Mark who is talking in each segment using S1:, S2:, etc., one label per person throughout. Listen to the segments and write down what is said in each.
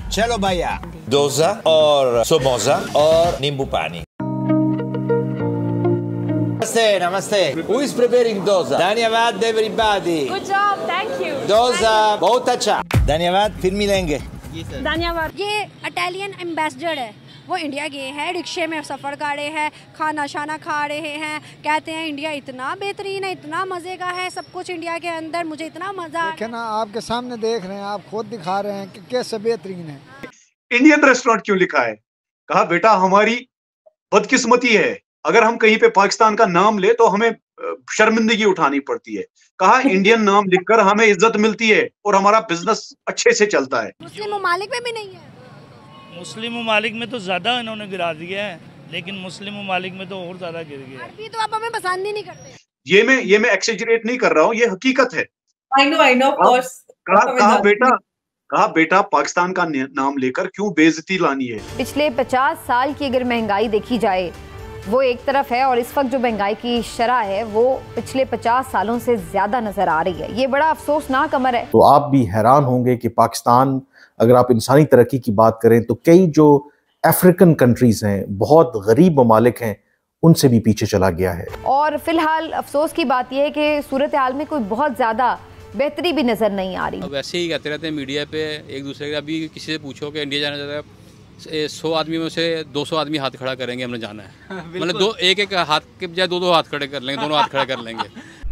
S1: चलो भैया, डोसा और समोसा और नींबू पानी। नमस्ते, नमस्ते। Who is preparing dosa? धन्यवाद everybody.
S2: Good job, thank you.
S1: Dosa बहुत अच्छा। धन्यवाद, फिर मिलेंगे।
S2: धन्यवाद।
S3: ये इटालियन एम्बेसडर है, वो इंडिया गए हैं, रिक्शे में सफ़र कर रहे हैं, खाना शाना खा रहे हैं, कहते हैं इंडिया इतना बेहतरीन है, इतना मज़े का है, सब कुछ इंडिया के अंदर, मुझे इतना मज़ा।
S4: देखें ना, आपके सामने देख रहे हैं, आप खुद दिखा रहे हैं कि कैसे बेहतरीन है।
S5: इंडियन रेस्टोरेंट क्यों लिखा है? कहा बेटा हमारी बदकिस्मती है, अगर हम कहीं पे पाकिस्तान का नाम ले तो हमें शर्मिंदगी उठानी पड़ती है। कहा इंडियन नाम लिखकर हमें इज्जत मिलती है और हमारा बिजनेस अच्छे से चलता है।
S3: मुस्लिम ममालिक में भी नहीं है।
S6: मुस्लिम ममालिक में तो ज़्यादा इन्होंने गिरा दिया है, लेकिन मुस्लिम ममालिक में तो और ज़्यादा गिर गया है।
S3: अभी तो आप हमें पसंद ही नहीं करते।
S5: ये मैं एक्सेजरेट नहीं कर रहा हूँ, ये हकीकत है।
S7: I know, of course.
S5: कहा बेटा पाकिस्तान का नाम लेकर क्यों बेइज्जती लानी है।
S8: पिछले 50 साल की अगर महंगाई देखी जाए वो एक तरफ है, और इस वक्त जो महंगाई की शरह है वो पिछले 50 सालों से ज़्यादा नज़र आ रही है। ये बड़ा अफसोसनाक अमर है।
S9: तो आप भी हैरान होंगे कि पाकिस्तान, अगर आप इंसानी तरक्की की बात करें तो कई जो अफ्रीकन कंट्रीज़ हैं, बहुत गरीब ममालिक हैं, उनसे भी पीछे चला गया है। और फिलहाल अफसोस की बात यह है कि सूरत हाल में कोई बहुत ज़्यादा बेहतरी भी नज़र नहीं आ रही।
S10: अब वैसे ही कहते रहते हैं मीडिया पे एक दूसरे का। अभी किसी से पूछो कि इंडिया जाना चाहता है, 100 आदमी में से 200 आदमी हाथ खड़ा करेंगे हमने जाना है। मतलब एक हाथ के बजाय दो हाथ खड़े कर लेंगे, दोनों हाथ खड़े कर लेंगे।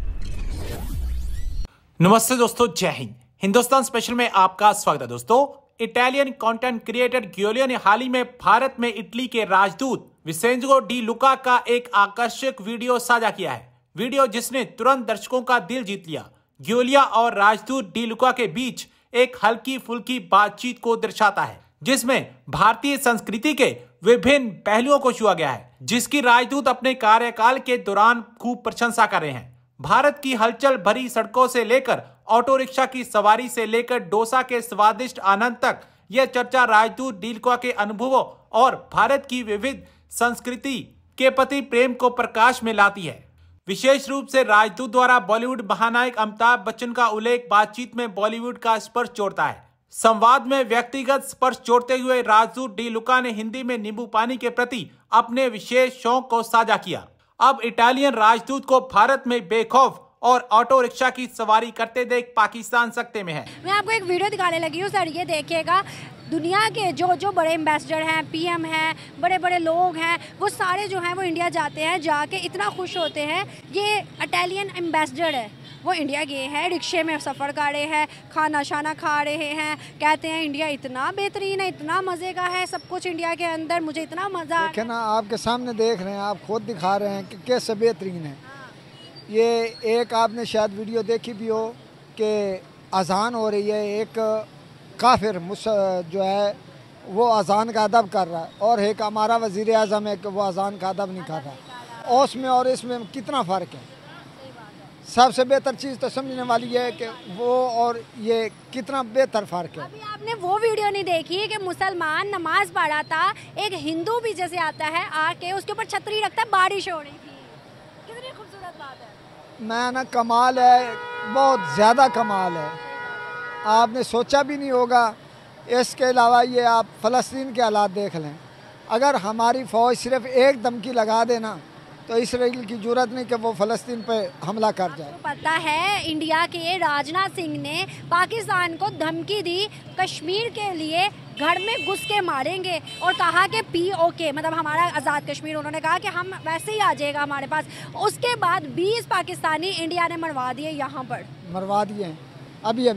S11: नमस्ते दोस्तों, जय हिंद। हिंदुस्तान स्पेशल में आपका स्वागत है। दोस्तों, इटालियन कंटेंट क्रिएटर गियोलियो ने हाल ही में भारत में इटली के राजदूत विसेंजो डी लुका का एक आकर्षक वीडियो साझा किया है। वीडियो जिसने तुरंत दर्शकों का दिल जीत लिया। गियोलियो और राजदूत डी लुका के बीच एक हल्की फुल्की बातचीत को दर्शाता है, जिसमें भारतीय संस्कृति के विभिन्न पहलुओं को छुआ गया है, जिसकी राजदूत अपने कार्यकाल के दौरान खूब प्रशंसा कर रहे हैं। भारत की हलचल भरी सड़कों से लेकर ऑटो रिक्शा की सवारी से लेकर डोसा के स्वादिष्ट आनंद तक, यह चर्चा राजदूत डी लुका के अनुभवों और भारत की विविध संस्कृति के प्रति प्रेम को प्रकाश में लाती है। विशेष रूप से राजदूत द्वारा बॉलीवुड महानायक अमिताभ बच्चन का उल्लेख बातचीत में बॉलीवुड का स्पर्श जोड़ता है। संवाद में व्यक्तिगत स्पर्श जोड़ते हुए राजदूत डी लुका ने हिंदी में नींबू पानी के प्रति अपने विशेष शौक को साझा किया। अब इटालियन राजदूत को भारत में बेखौफ और ऑटो रिक्शा की सवारी करते देख पाकिस्तान सकते में है।
S3: मैं आपको एक वीडियो दिखाने लगी हूँ सर, ये देखिएगा। दुनिया के जो बड़े एम्बेसडर हैं, पीएम हैं, बड़े बड़े लोग हैं, वो सारे जो हैं वो इंडिया जाते हैं, जाके इतना खुश होते हैं। ये इटालियन एम्बेसडर है, वो इंडिया गए हैं, रिक्शे में सफ़र कर रहे हैं, खाना शाना खा रहे हैं, कहते हैं इंडिया इतना बेहतरीन है, इतना मज़े का है, सब कुछ इंडिया के अंदर, मुझे इतना मज़ा।
S4: देखें ना, आपके सामने देख रहे हैं, आप खुद दिखा रहे हैं कि कैसे बेहतरीन है। ये एक आपने शायद वीडियो देखी भी हो कि अजान हो रही है, एक काफिर जो है वो अजान का अदब कर रहा है, और एक हमारा वज़ीर आज़म है कि वो अजान का अदब नहीं कर रहा। और उसमें और इसमें कितना फ़र्क है। सबसे बेहतर चीज़ तो समझने वाली है कि वो और ये कितना बेहतर फ़र्क है।
S3: अभी आपने वो वीडियो नहीं देखी कि मुसलमान नमाज पढ़ा था, एक हिंदू भी जैसे आता है आके उसके ऊपर छतरी रखता है, बारिश हो रही थी। कितनी खूबसूरत बात है।
S4: मैं ना, कमाल है, बहुत ज़्यादा कमाल है। आपने सोचा भी नहीं होगा। इसके अलावा ये आप फ़लस्तीन के हालात देख लें। अगर हमारी फ़ौज सिर्फ एक धमकी लगा देना तो इसराइल की जरूरत नहीं कि वो फ़लस्तीन पे हमला कर जाए।
S3: तो पता है इंडिया के राजनाथ सिंह ने पाकिस्तान को धमकी दी, कश्मीर के लिए घर में घुस के मारेंगे, और कहा कि POK मतलब हमारा आज़ाद कश्मीर, उन्होंने कहा कि हम वैसे ही आ जाएगा हमारे पास। उसके बाद 20 पाकिस्तानी इंडिया ने मरवा दिए, यहाँ पर मरवा दिए हैं, अभी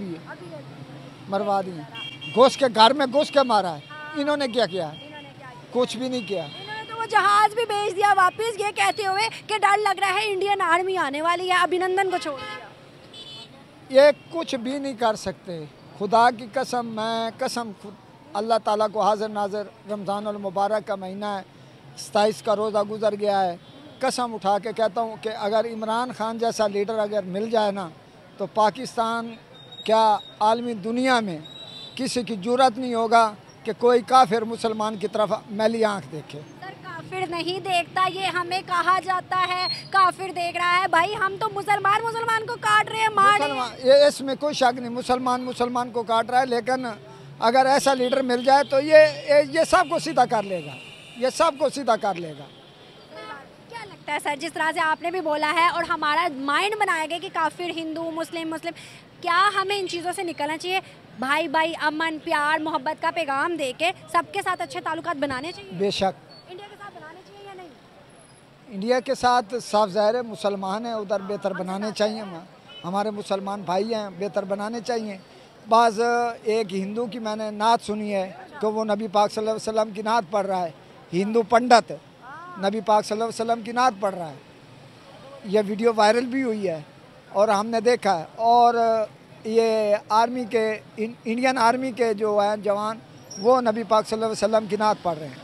S3: मरवा दिए। घुस के घर में घुस के मारा है। इन्होंने क्या किया? कुछ भी नहीं किया। वो जहाज भी भेज दिया वापस, ये कहते हुए कि डर लग रहा है इंडियन आर्मी आने वाली है, अभिनंदन को छोड़ दिया।
S4: ये कुछ भी नहीं कर सकते। खुदा की कसम, मैं कसम अल्लाह ताला को हाजिर नाजिर, रमज़ानुल मुबारक का महीना है, 27 का रोज़ा गुजर गया है। कसम उठा के कहता हूँ कि अगर इमरान खान जैसा लीडर अगर मिल जाए ना, तो पाकिस्तान क्या आलमी दुनिया में किसी की जुर्रत नहीं होगा कि कोई काफिर मुसलमान की तरफ मैली आँख देखे।
S3: काफिर नहीं देखता, ये हमें कहा जाता है काफिर देख रहा है। भाई हम तो मुसलमान को काट रहे हैं, मार रहे हैं।
S4: ये इसमें कोई शक नहीं, मुसलमान को काट रहा है, लेकिन अगर ऐसा लीडर मिल जाए तो ये सबको सीधा कर लेगा, ये सबको सीधा कर लेगा।
S3: क्या लगता है सर, जिस तरह से आपने भी बोला है और हमारा माइंड बनाया गया कि काफिर हिंदू मुस्लिम, क्या हमें इन चीज़ों से निकलना चाहिए? भाई भाई अमन प्यार मोहब्बत का पैगाम दे के सबके साथ अच्छे ताल्लुकात बनाने चाहिए।
S4: बेशक
S3: इंडिया के साथ बनाने चाहिए या नहीं?
S4: इंडिया के साथ साफ ज़ाहिर है मुसलमान हैं, उधर बेहतर बनाने चाहिए। हमारे मुसलमान भाई हैं, बेहतर बनाने चाहिए। बाज़ एक हिंदू की मैंने नात सुनी है कि वो नबी पाक सल्लल्लाहु अलैहि वसल्लम की नात पढ़ रहा है, हिंदू पंडित नबी पाक सल्लल्लाहु अलैहि वसल्लम की नात पढ़ रहा है। यह वीडियो वायरल भी हुई है और हमने देखा है। और ये आर्मी के इंडियन आर्मी के जो हैं जवान, वो नबी पाक सल्लल्लाहु अलैहि वसल्लम की नात पढ़ रहे हैं।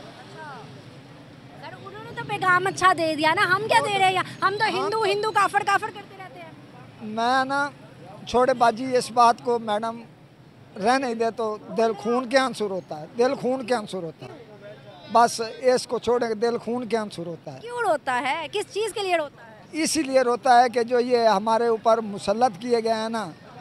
S3: सर उन्होंने तो पैगाम अच्छा दे दिया ना, हम क्या दे रहे हैं? हम तो हिंदू हिंदू काफर काफर करते रहते हैं।
S4: मैं ना छोड़े बाजी इस बात को मैडम रहने दे, तो दिल खून के आंसुर होता है, दिल खून के आंसुर होता है। बस इसको छोड़े, दिल खून के आंसुर होता है।
S3: क्यों रोता है? किस चीज़ के लिए रोता है?
S4: इसीलिए रोता है कि जो ये हमारे ऊपर मुसल्लत किए गए हैं ना,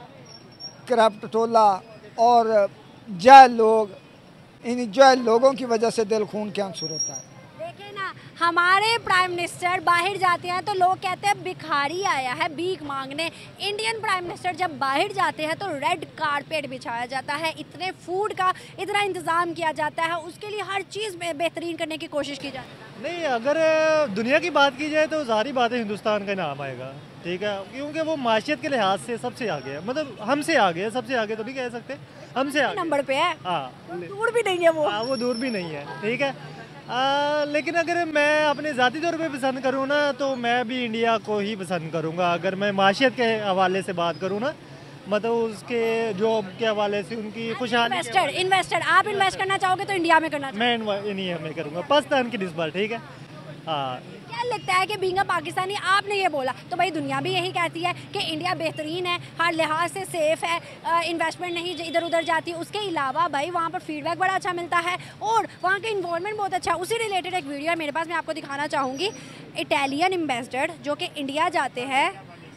S4: करप्ट टोला और जाहिल लोग, इन जाहिल लोगों की वजह से दिल खून के आंसुर होता है।
S3: देखिए ना, हमारे प्राइम मिनिस्टर बाहर जाते हैं तो लोग कहते हैं भिखारी आया है भीख मांगने। इंडियन प्राइम मिनिस्टर जब बाहर जाते हैं तो रेड कारपेट बिछाया जाता है, इतने फूड का इतना इंतज़ाम किया जाता है, उसके लिए हर चीज़ बेहतरीन करने की कोशिश की जाती है।
S7: नहीं, अगर दुनिया की बात की जाए तो सारी बातें हिंदुस्तान का नाम आएगा, ठीक है, क्योंकि वो माशियत के लिहाज से सबसे आगे है। मतलब हमसे आगे है, सबसे आगे तो नहीं कह सकते, हमसे आगे
S3: नंबर पे है।
S7: हाँ,
S3: दूर भी नहीं है वो।
S7: हाँ, वो दूर भी नहीं है, ठीक है। लेकिन अगर मैं अपने ज़ाती तौर पे पसंद करूँ ना, तो मैं भी इंडिया को ही पसंद करूँगा। अगर मैं माशियत के हवाले से बात करूँ ना, मतलब उसके जॉब के हवाले से, उनकी खुशहाली।
S3: इन्वेस्टर आप इन्वेस्ट करना चाहोगे तो इंडिया में करना
S7: मैं इंडिया में करूँगा, पाकिस्तान की निस्बत, ठीक है। हाँ,
S3: क्या लगता है कि बीइंग अ पाकिस्तानी, आपने ये बोला तो भाई दुनिया भी यही कहती है कि इंडिया बेहतरीन है, हर लिहाज से सेफ है, इन्वेस्टमेंट नहीं इधर उधर जाती है। उसके अलावा भाई वहाँ पर फीडबैक बड़ा अच्छा मिलता है और वहाँ का इन्वायरमेंट बहुत अच्छा है। उसी रिलेटेड एक वीडियो है मेरे पास, मैं आपको दिखाना चाहूँगी। इटालियन एम्बेसडर जो कि इंडिया जाते हैं,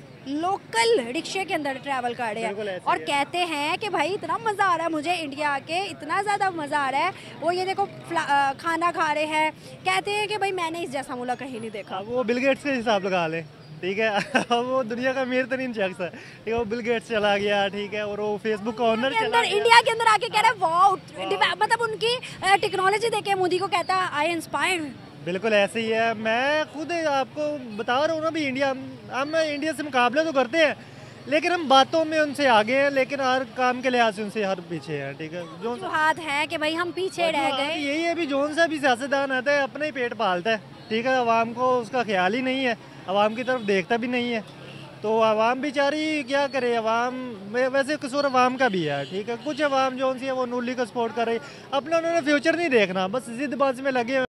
S3: लोकल रिक्शे के अंदर ट्रैवल कर रहे हैं और कहते हैं कि भाई इतना मज़ा आ रहा है मुझे इंडिया आके, इतना ज़्यादा मज़ा आ रहा है। वो ये देखो खाना खा रहे हैं, कहते हैं कि भाई मैंने इस जैसा मुल्क कहीं नहीं देखा।
S7: वो बिल गेट्स के हिसाब लगा ले, ठीक है। वो दुनिया का अमीर तरीन शख्स है, ठीक है। वो बिल गेट्स चला गया, ठीक है, और वो फेसबुक का ओनर
S3: इंडिया के अंदर आके कह रहा है वाओ, मतलब उनकी टेक्नोलॉजी देखे मोदी को कहता है आई इंस्पायर्ड।
S7: बिल्कुल ऐसे ही है। मैं खुद आपको बता रहा हूँ ना भी, हम इंडिया से मुकाबला तो करते हैं, लेकिन हम बातों में उनसे आगे हैं, लेकिन हर काम के लिहाज से उनसे हर पीछे हैं, ठीक है। जो
S3: हाथ है कि भाई हम पीछे रह गए।
S7: यही है भी, जोन सा भी सियासतदान आता है अपना ही पेट पालता है, ठीक है। अवाम को उसका ख्याल ही नहीं है, अवाम की तरफ देखता भी नहीं है। तो अवाम बेचारी क्या करे, अवाम वैसे कसूर अवाम का भी है, ठीक है। कुछ अवाम जो सी है वो नूली को सपोर्ट कर रही, अपना उन्होंने फ्यूचर नहीं देखना, बस जिद्दबाजी में लगे।